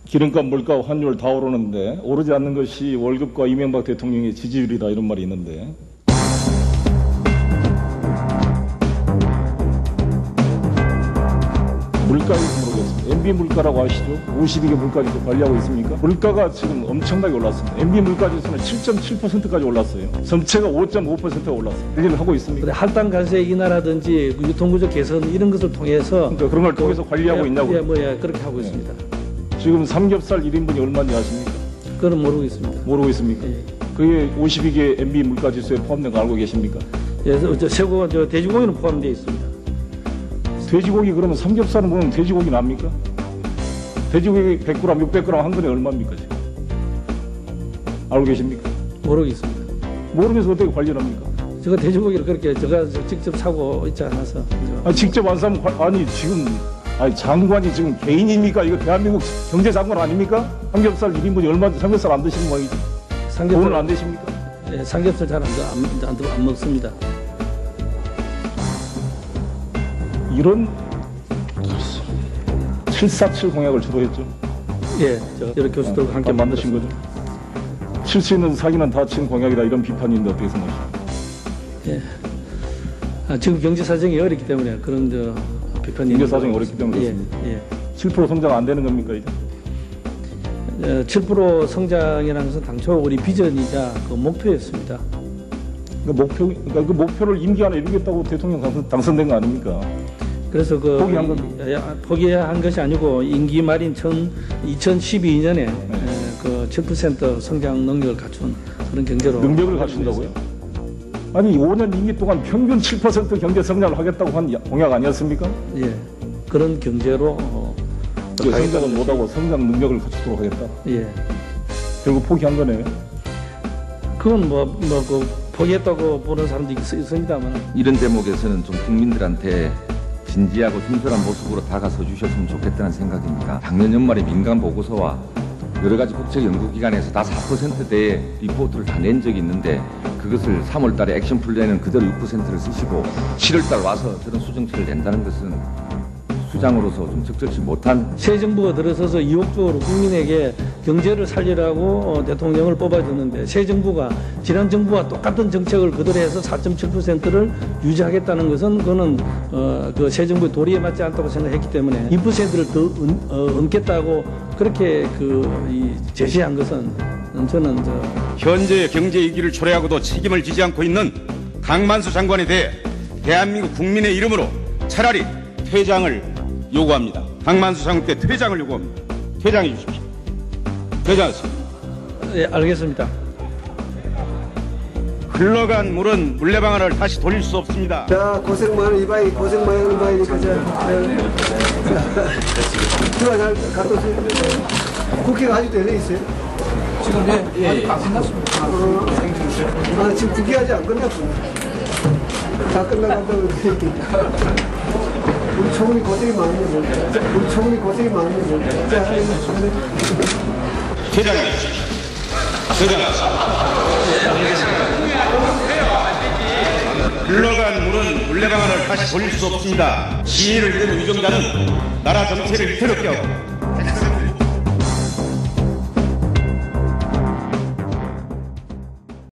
기름값, 물가, 환율 다 오르는데 오르지 않는 것이 월급과 이명박 대통령의 지지율이다 이런 말이 있는데 물가에서 모르겠습니다. MB 물가라고 아시죠? 52개 물가지수 관리하고 있습니까? 물가가 지금 엄청나게 올랐습니다. MB 물가지수는 7.7%까지 올랐어요. 전체가 5.5%가 올랐어요. 관리를 하고 있습니까? 할당 관세 인하라든지 유통구조 개선 이런 것을 통해서 그러니까 그런 걸 통해서 관리하고 있냐고요? 그렇게 하고 있습니다. 지금 삼겹살 1인분이 얼마인지 아십니까? 그건 모르고 있습니다. 모르고 있습니까? 예. 그게 52개 MB 물가지수에 포함된 거 알고 계십니까? 예, 새고 돼지고기는 포함되어 있습니다. 돼지고기 그러면 삼겹살은 보면 돼지고기 납니까? 돼지고기 100g, 600g 한 근에 얼마입니까 지금? 알고 계십니까? 모르고 있습니다. 모르면서 어떻게 관리를 합니까? 제가 돼지고기를 그렇게 제가 직접 사고 있지 않아서. 직접 안 사면 아니 지금 장관이 지금 개인입니까? 이거 대한민국 경제장관 아닙니까? 삼겹살 1인분이 얼마인지 삼겹살 안 드시는 모양이죠? 돈은 안 되십니까? 예, 삼겹살 잘 안 먹습니다. 이런 747 공약을 주도했죠. 예, 여러 교수들과 함께 만드신 거죠. 칠 수 있는 사기는 다 친 공약이다 이런 비판인데 어떻게 생각하십니까? 예, 지금 경제 사정이 어렵기 때문에 그런 비판이. 경제 사정이 어렵기 때문에 그렇습니다. 예, 예. 7% 성장 안 되는 겁니까 이제? 7% 성장이라는 것은 당초 우리 비전이자 그 목표였습니다. 그러니까 그 목표를 임기 안에 이루겠다고 대통령 당선된 거 아닙니까? 그래서 포기한 겁니까? 포기한 것이 아니고 임기 말인 2012년에 그 7% 성장 능력을 갖춘 그런 경제로. 능력을 갖춘다고요? 아니 5년 임기 동안 평균 7% 경제 성장을 하겠다고 한 공약 아니었습니까? 예, 그런 경제로. 성장을 못하고 성장 능력을 갖추도록 하겠다. 예. 결국 포기한 거네요. 그건 포기했다고 보는 사람도 있습니다만. 이런 대목에서는 좀 국민들한테 진지하고 진솔한 모습으로 다가서 주셨으면 좋겠다는 생각입니다. 작년 연말에 민간 보고서와 여러 가지 국책 연구기관에서 다 4%대의 리포트를 다 낸 적이 있는데 그것을 3월 달에 액션 플랜은 그대로 6%를 쓰시고 7월 달 와서 저런 수정치를 낸다는 것은 수장으로서 좀 적절치 못한. 새 정부가 들어서서 이욕적으로 국민에게 경제를 살리라고 대통령을 뽑아줬는데 새 정부가 지난 정부와 똑같은 정책을 그대로 해서 4.7%를 유지하겠다는 것은 그거는 그 새 정부의 도리에 맞지 않다고 생각했기 때문에 2%를 더 얹겠다고 그렇게 제시한 것은 저는 현재의 경제 위기를 초래하고도 책임을 지지 않고 있는 강만수 장관에 대해 대한민국 국민의 이름으로 차라리 퇴장을 요구합니다. 강만수 장관께 퇴장을 요구합니다. 퇴장해 주십시오. 퇴장하십시오. 예, 알겠습니다. 흘러간 물은 물레방아를 다시 돌릴 수 없습니다. 자, 고생 많은 이바이, 고생 많은 이바이, 가자. 누가 잘 갔다 오세요. 국회가 아직도 열려 있어요? 지금 예, 안 끝났습니다. 지금 국회 아직 안 끝났구나. 다 끝나간다고 우리 총리 고생이 많네요. 우리 총리 고생이 많네요. 퇴장해 주십시오. 흘러간 물은 물레방아를 다시 돌릴 수 없습니다. 시위를 이룬 위정자는 나라 정체를 위태롭게 하고